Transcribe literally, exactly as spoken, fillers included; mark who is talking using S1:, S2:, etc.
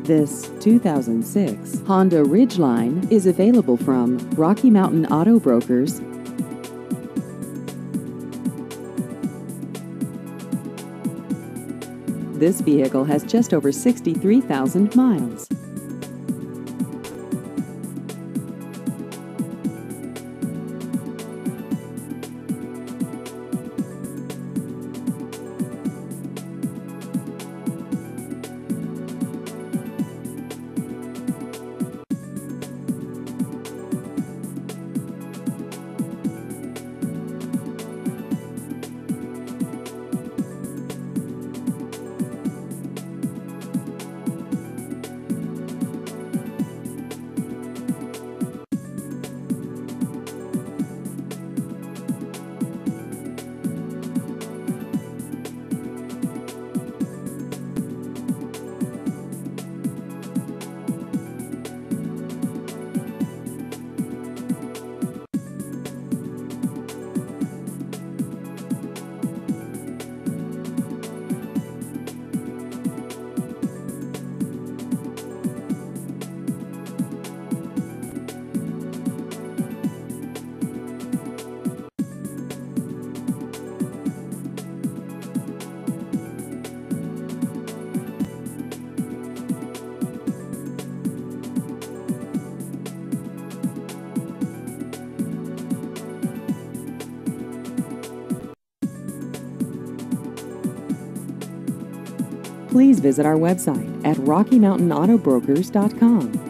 S1: This two thousand six Honda Ridgeline is available from Rocky Mountain Auto Brokers. This vehicle has just over sixty-three thousand miles. Please visit our website at rocky mountain auto brokers dot com.